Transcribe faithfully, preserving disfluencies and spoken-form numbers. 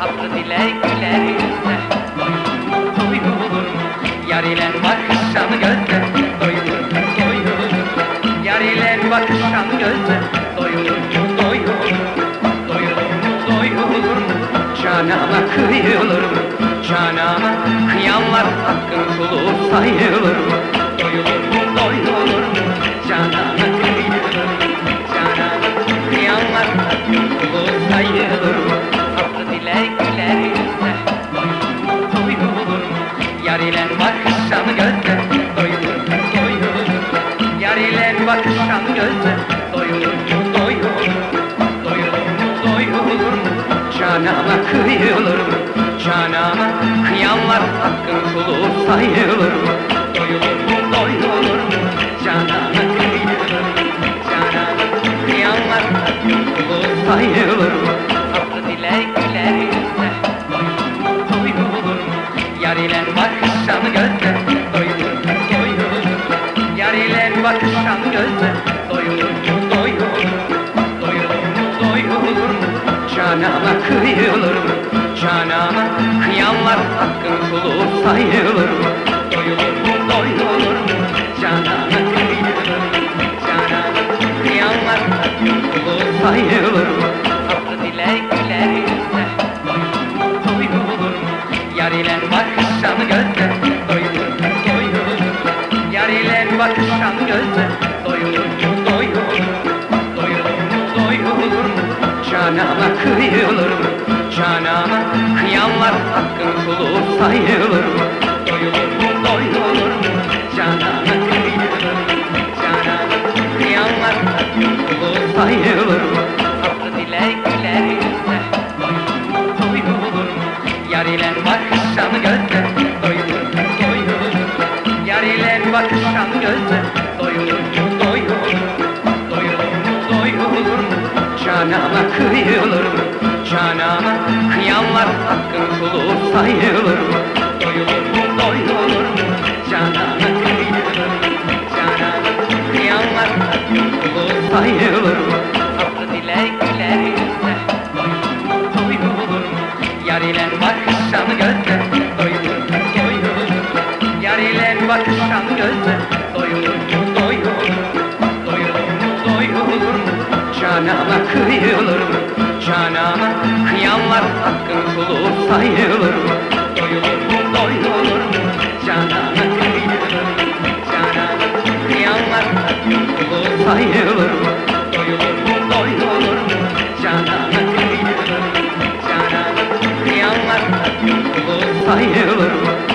Tatlı dile güler yüzle doyulur mu doyulur mu? Yar ile bakışan gözle doyulur mu doyulur mu? Yar ile bakışan gözle doyulur mu doyulur mu? Doyulur mu doyulur mu? Canama kıyılır mı? Canama kıyanlar hakkın kulu sayılır mı? Doyulur mu doyulur mu? Canama kıyılır mı? Canama kıyanlar hakkın kulu sayılır mı? Tatlı dile güler yüzle doyulur mu doyulur mu? Yar ile bakışan gözle doyulur mu doyulur mu? Yar ile bakışan gözle doyulur mu doyulur mu? Doyulur mu doyulur mu? Canama kıyılır mı? Canama kıyanlar hakkın kulu sayılır mı? Doyulur mu doyulur mu? Canama kıyılır mı? Canama kıyanlar hakkın kulu sayılır mı? Tatlı dile güler yüzle doyulur mu doyulur mu? Yar ile bakışan gözle doyulur mu doyulur mu? Yar ile bakışan gözle doyulur mu doyulur mu? Doyulur mu doyulur mu? Canama kıyılır mı? Canama kıyanlar hakkın kulu sayılır mı? Doyulur mu doyulur mu? Canama kıyılır mı? Canama kıyanlar hakkın kulu sayılır mı? Tatlı dile güler yüzle doyulur mu doyulur mu? Yar ile bakışan gözle doyulur mu doyulur mu? Yar ile bakışan gözle doyulur mu doyulur mu? Doyulur mu doyulur mu? Canama kıyılır mı? Canama kıyanlar hakkın kulu sayılır mı? Doyulur mu doyulur mu? Canama kıyılır mı? Canama kıyanlar hakkın kulu sayılır mı? Tatlı dile güler yüzle doyulur mu doyulur mu? Yar ile bakışan gözle doyulur mu doyulur mu? Yar ile bakışan gözle doyulur mu doyulur mu? Doyulur mu doyulur mu? Canama kıyılır mı? Canama kıyanlar hakkın kulu sayılır mı? Doyulur mu doyulur mu? Canama kıyılır mı? Canama kıyanlar hakkın kulu sayılır mı? Tatlı dile güler yüzle doyulur mu doyulur mu? Yar ile bakışan gözle doyulur mu doyulur mu? Yar ile bakışan gözle doyulur mu doyulur mu? Doyulur mu doyulur mu? Canama kıyılır mı? Canama kıyanlar hakkın kulu sayılır mı? Doyulur mu doyulur mu? Canama kıyılır mı? Canama kıyanlar hakkın kulu sayılır mı? Doyulur mu doyulur mu? Canama kıyılır mı? Canama kıyanlar hakkın kulu sayılır mı?